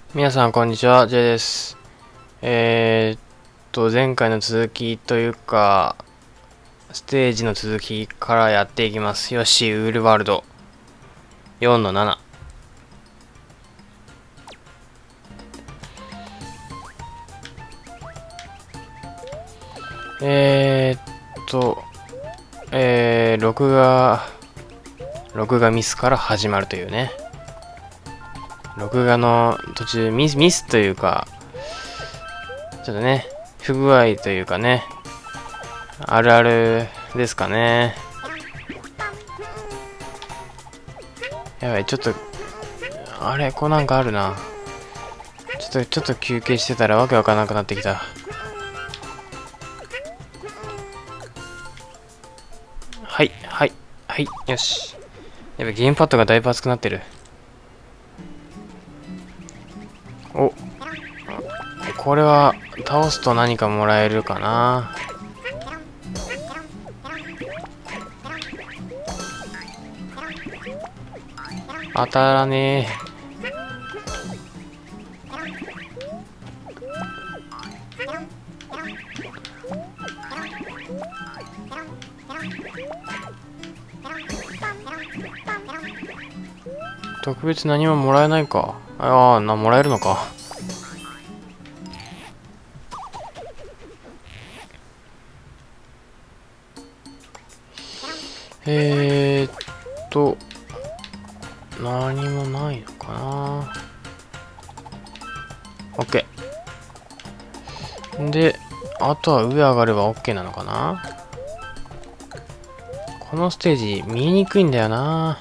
皆さんこんにちは、J です。前回の続きというか、ステージの続きからやっていきます。よし、ウールワールド4の7。録画ミスから始まるというね。録画の途中ミスというか、ちょっとね、不具合というかね、あるあるですかね。やばい、ちょっと、あれ、こうなんかあるな。ちょっと休憩してたらわけわからなくなってきた。はい、はい、はい、よし。やべ、ゲームパッドがだいぶ熱くなってる。お、これは倒すと何かもらえるかな。当たらねえ。特別何ももらえないか。ああ、もらえるのか。何もないのかな。OK。で、あとは上上がれば OK なのかな。このステージ見えにくいんだよな。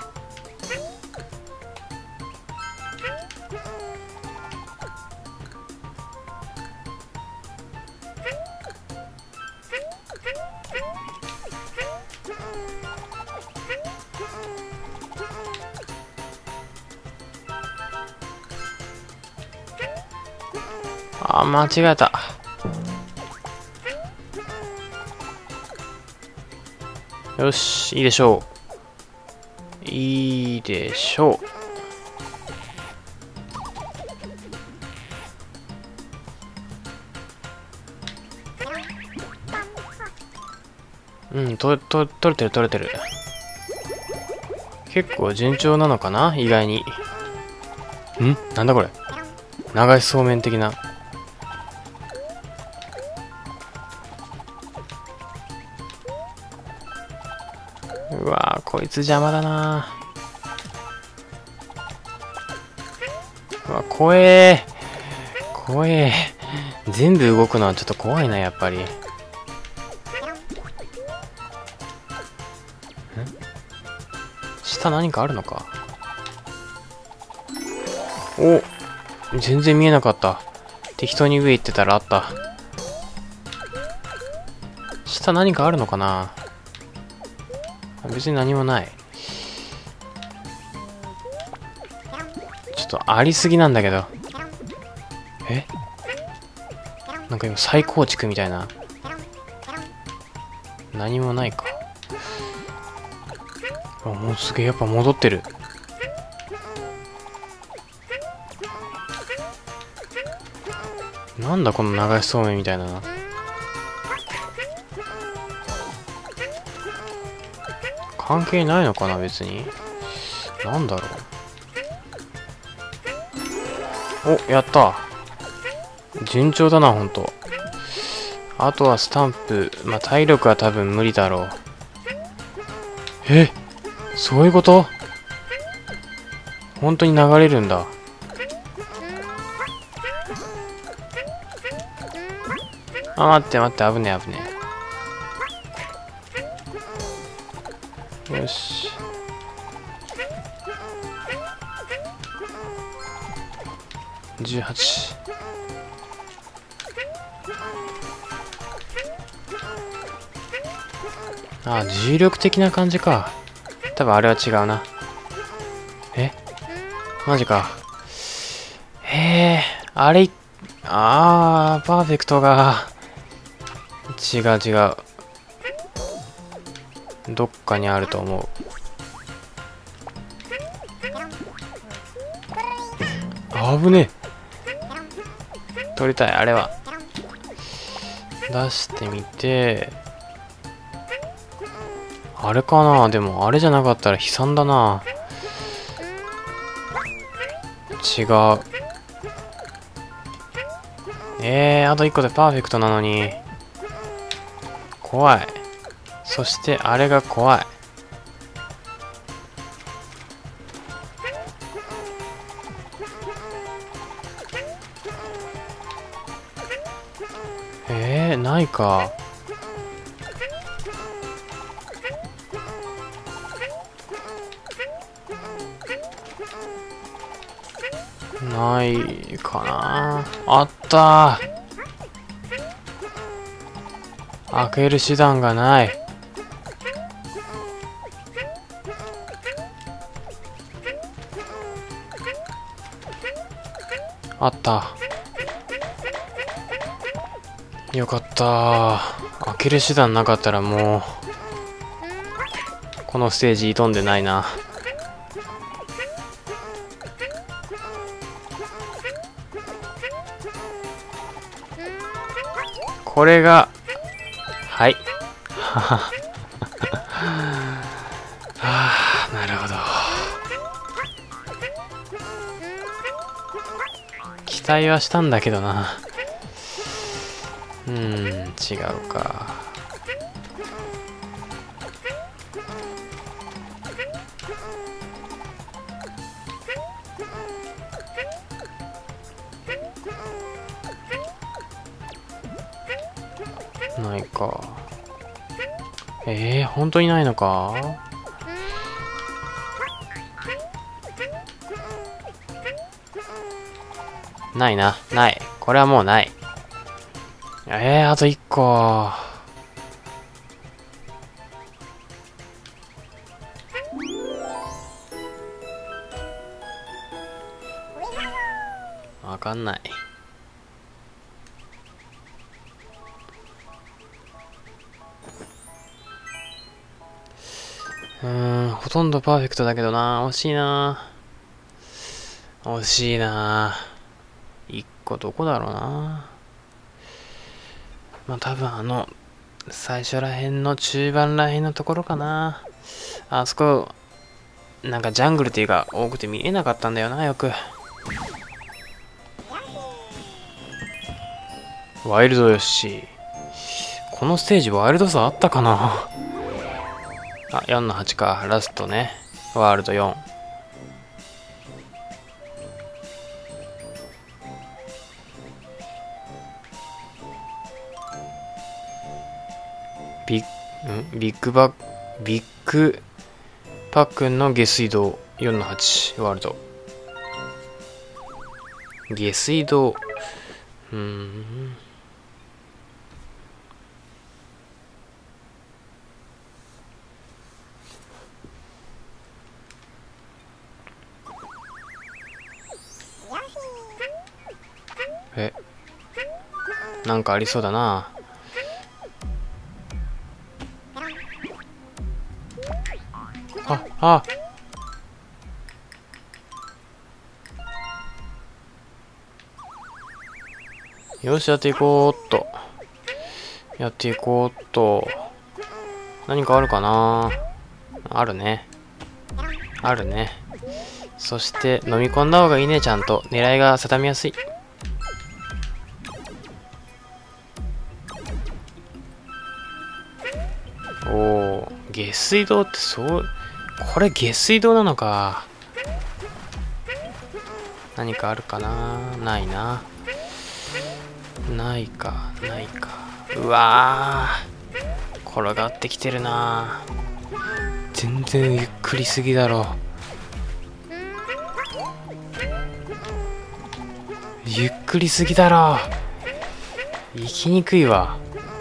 あ、間違えた。よし、いいでしょう。いいでしょう。うん、取れてる。結構順調なのかな、意外に。なんだこれ。流しそうめん的な。うわー、こいつ邪魔だな。うわ、怖え。全部動くのはちょっと怖いな、やっぱり。下何かあるのか。お、全然見えなかった。適当に上行ってたらあった。下何かあるのかな。別に何もない。ちょっとありすぎなんだけど。なんか今再構築みたいな。何もないか。あ、もうすげえ、やっぱ戻ってる。なんだこの流しそうめんみたいな。関係ないのかな、別に。なんだろう。お、やった。順調だな、ほんと。あとはスタンプ。まあ、体力は多分無理だろう。そういうこと？本当に流れるんだ。あ、待って、危ねえ。よし。18。あ、重力的な感じか。多分あれは違うな。マジか。あれ、パーフェクトが、違う。どっかにあると思う。 危ねえ。取りたい、あれは。出してみて、あれかな。でもあれじゃなかったら悲惨だな。違う。あと1個でパーフェクトなのに。怖い。そしてあれが怖い。ないか。ないかな。あったー。開ける手段がない。あった。よかったー。開ける手段なかったらもうこのステージ挑んでないな。これが、はい。はあ、なるほど。期待はしたんだけどな。違うか。ないか。本当にないのか。ないな。ない。これはもうない。あと1個。わかんない。ほとんどパーフェクトだけどな。惜しいな。惜しいな。1個どこだろうな。まあ多分最初らへんの中盤らへんのところかな。あそこ、なんかジャングルっていうか多くて見えなかったんだよな、よく。ワイルドよし。このステージワイルドさあったかな。あ、4の8か。ラストね。ワールド4。ビッグパックンの下水道4の8ワールド。下水道。なんかありそうだな。あ、よし、やっていこうっと。やっていこうっと。何かあるかな。あるね。あるね。そして、飲み込んだ方がいいね、ちゃんと。狙いが定めやすい。下水道ってこれ下水道なのか。何かあるかな。ないな。ないか。うわー、転がってきてるな。全然ゆっくりすぎだろ。ゆっくりすぎだろ。行きにくいわ。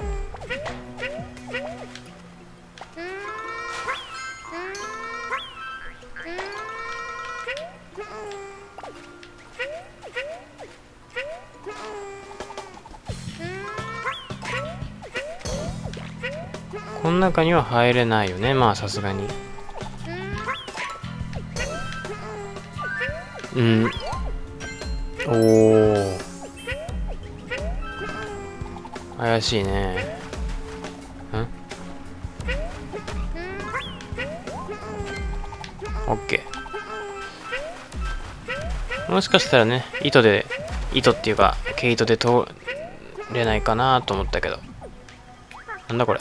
この中には入れないよね。まあさすがに。 おお、怪しいね。オッケー。もしかしたらね、糸っていうか毛糸で通れないかなと思ったけど、なんだこれ。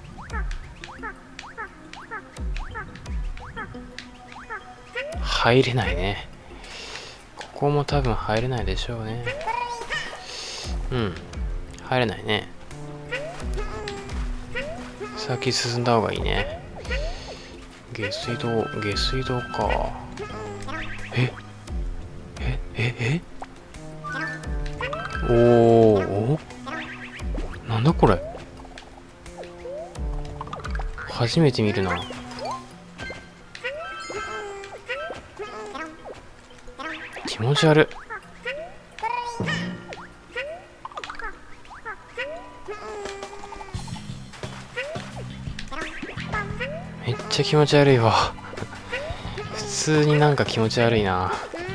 入れないね。ここも多分入れないでしょうね。うん、入れないね。先進んだ方がいいね。下水道か。おお、なんだこれ。初めて見るな。気持ち悪い。めっちゃ気持ち悪いわ。普通になんか気持ち悪いな。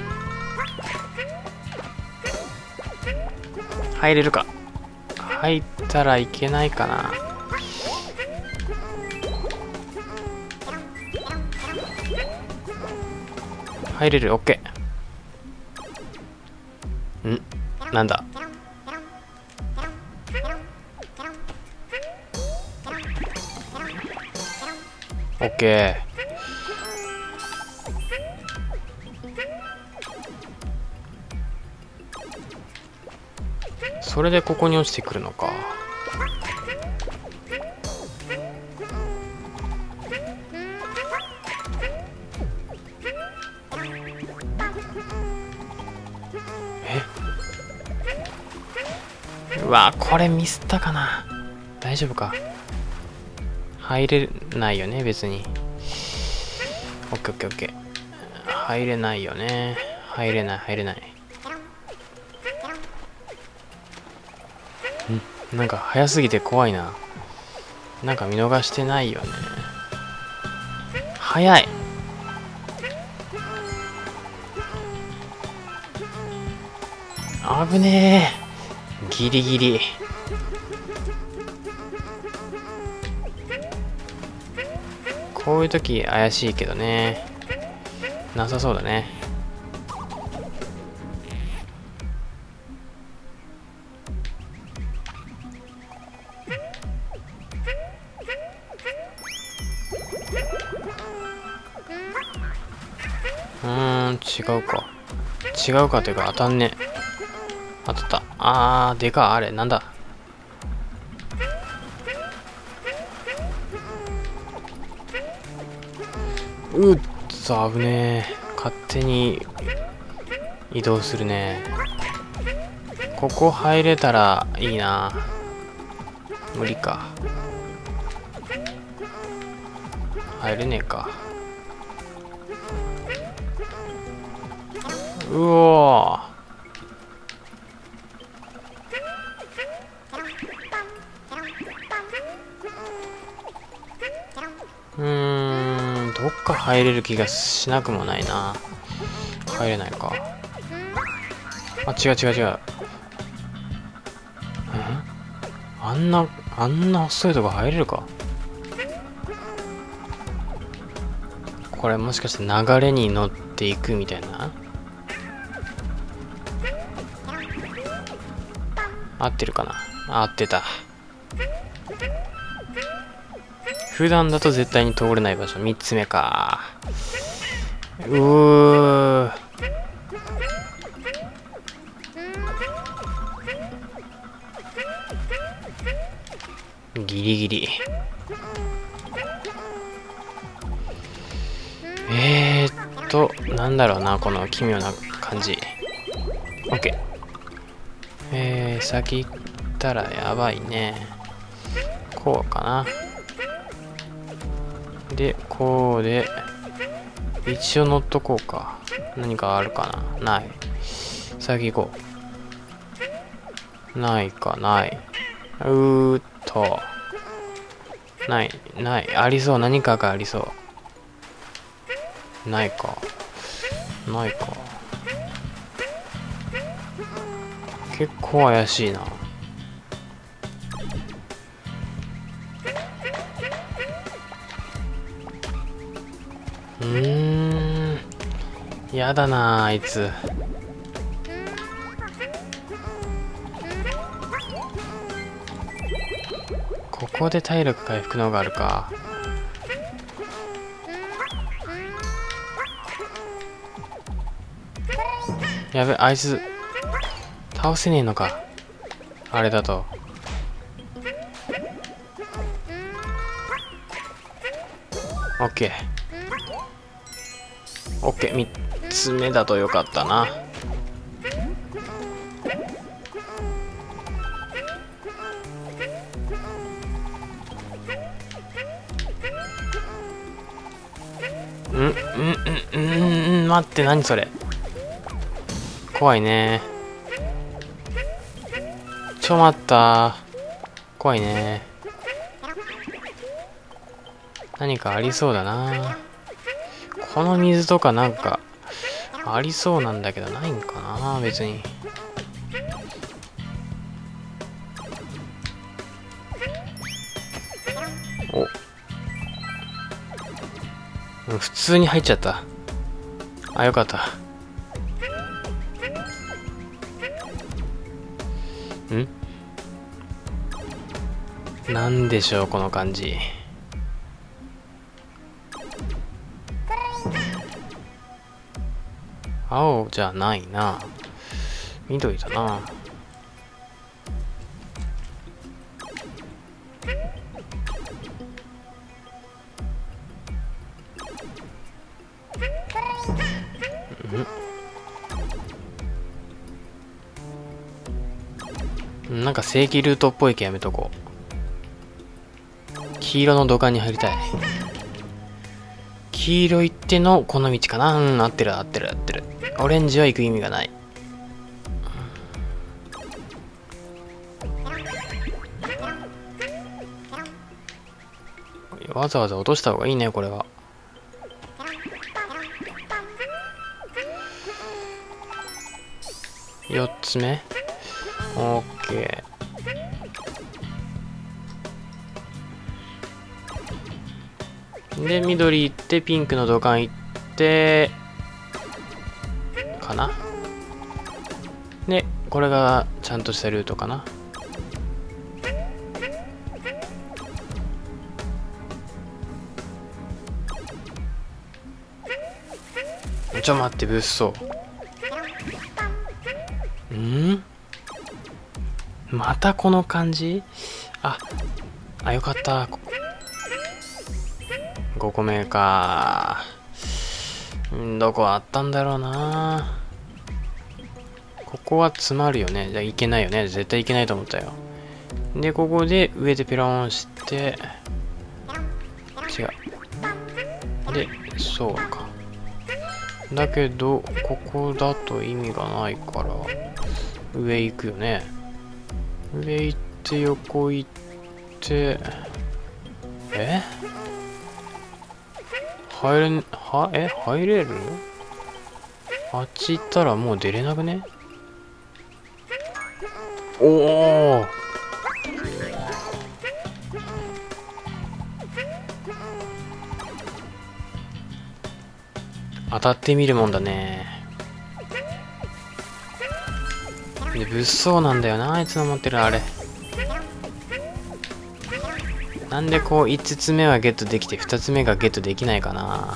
入れるか。入ったらいけないかな。入れる。オッケー。なんだ。オッケー。それでここに落ちてくるのか。うわ、これミスったかな。大丈夫か。入れないよね、別に。オッケーオッケーオッケー。入れないよね。入れない。なんか早すぎて怖いな。なんか見逃してないよね。早い。危ねえ。ギリギリ。こういう時怪しいけどね。なさそうだね。違うか。違うかというか当たんね。当たった。でか。あれなんだ。うっざ、危ねえ。勝手に移動するね。ここ入れたらいいな。無理か。入れねえか。うおー。どっか入れる気がしなくもないな。入れないか。違う。あんな細いとこ入れるか。これもしかして流れに乗っていくみたいな。合ってるかな。合ってた。普段だと絶対に通れない場所。3つ目か。ギリギリ。なんだろうな、この奇妙な感じ。OK。先行ったらやばいね。こうかな。で、こうで、一応乗っとこうか。何かあるかな。ない。先行こう。ないか、ない。ない。ありそう。何かがありそう。ないか。 結構怪しいな。やだなあいつ。ここで体力回復のがあるか。やべ、あいつ倒せねえのか、あれだと。オッケーオッケー、3つ目だとよかったな。待って、何それ。怖いね。待った。怖いね。何かありそうだな。この水とかなんかありそうなんだけど、ないんかな別に。お、普通に入っちゃった。あ、よかった。なんでしょうこの感じ。青じゃないな。緑だな。なんか正規ルートっぽいけやめとこう。黄色の土管に入りたい。黄色行ってのこの道かな。合ってる合ってる合ってる。オレンジは行く意味がない。わざわざ落とした方がいいねこれは。4つ目。オッケー。で緑行ってピンクの土管行ってかな。でこれがちゃんとしたルートかな。待って、物騒。またこの感じ。あ、よかった。5個目か。どこあったんだろうな。ここは詰まるよね。じゃあいけないよね。絶対いけないと思ったよ。でここで上でペロンして、違うで、そうか。だけどここだと意味がないから上行くよね。上行って横行って、入れる？あっち行ったらもう出れなくね？おお、当たってみるもんだね。で物騒なんだよな、あいつの持ってるあれ。なんでこう5つ目はゲットできて2つ目がゲットできないかな。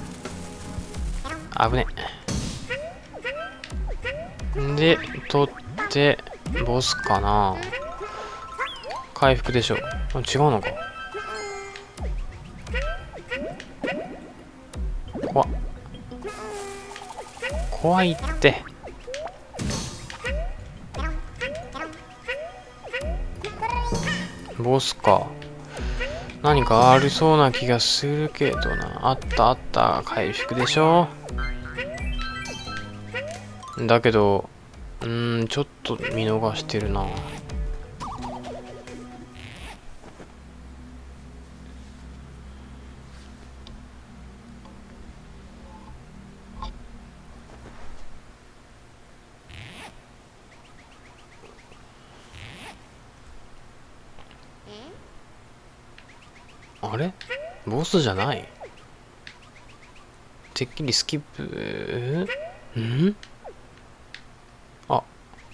危ね。で取ってボスかな。回復でしょ。違うのか。怖いって。ボスか。何かありそうな気がするけどな。あったあった。回復でしょ。だけどちょっと見逃してるな。 あれボスじゃない？てっきりスキップ、ん？あ。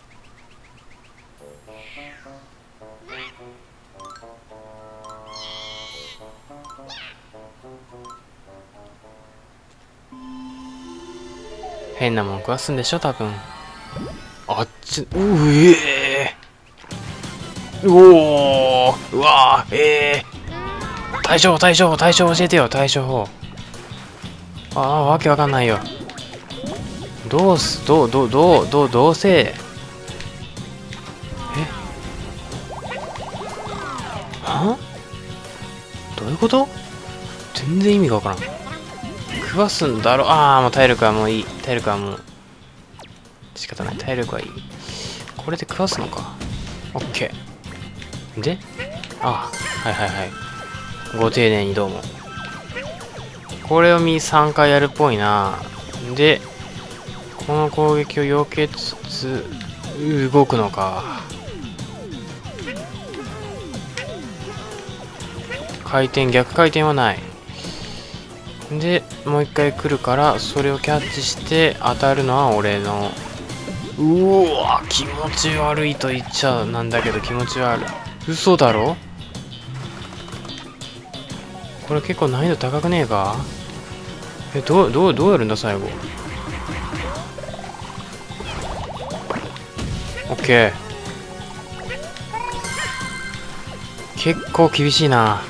変なもん食わすんでしょ、多分。あっち、うおー、うわー、対処法教えてよ、対処法。ああ、わけわかんないよ。どうせ。は？どういうこと？全然意味がわからん。食わすんだろ。もう体力はもういい。体力はもう。仕方ない。体力はいい。これで食わすのか。オッケー。で、はいはいはい。ご丁寧にどうも。これを3回やるっぽいな。で、この攻撃を避けつつ、動くのか。逆回転はない。で、もう一回来るから、それをキャッチして当たるのは俺の。うわ、気持ち悪いと言っちゃなんだけど気持ち悪い。嘘だろ？これ結構難易度高くねえか？どうやるんだ最後。オッケー。結構厳しいな。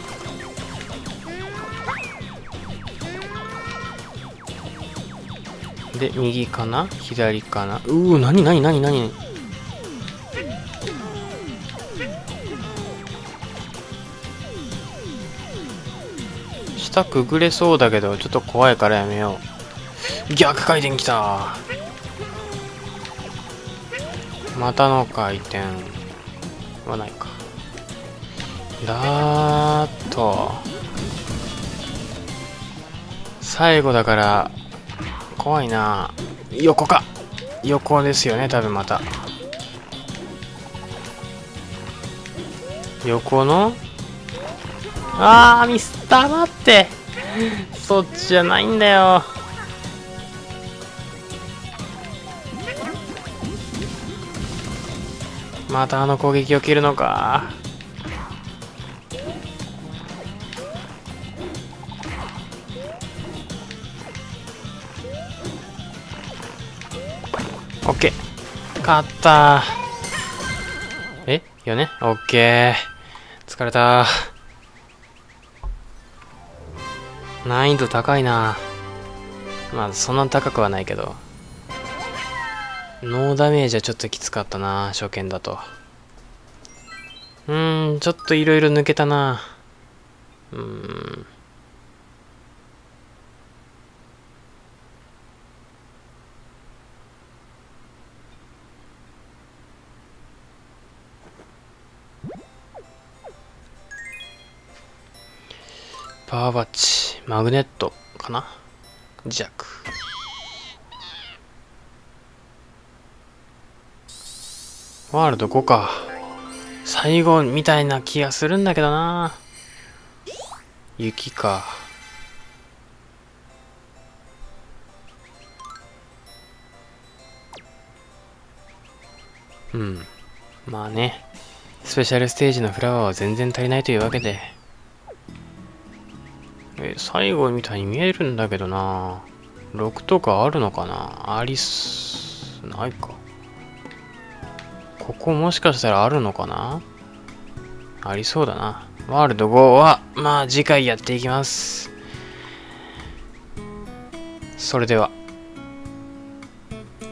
で、右かな左かな。なに下くぐれそうだけど、ちょっと怖いからやめよう。逆回転きた。またの回転はないか。だーっと。最後だから、怖いな。横か。横ですよね、多分また。横のミスった。待って。そっちじゃないんだよ。また攻撃を切るのか。オッケー。勝ったー。よね？オッケー。疲れたー。難易度高いな。まあそんな高くはないけど、ノーダメージはちょっときつかったな、初見だと。ちょっといろいろ抜けたな。パワーバッジ、マグネットかな？磁石。ワールド5か。最後みたいな気がするんだけどな。雪か。まあね。スペシャルステージのフラワーは全然足りないというわけで。最後みたいに見えるんだけどな。6とかあるのかな？ないか。ここもしかしたらあるのかな？ありそうだな。ワールド5は、まあ次回やっていきます。それでは。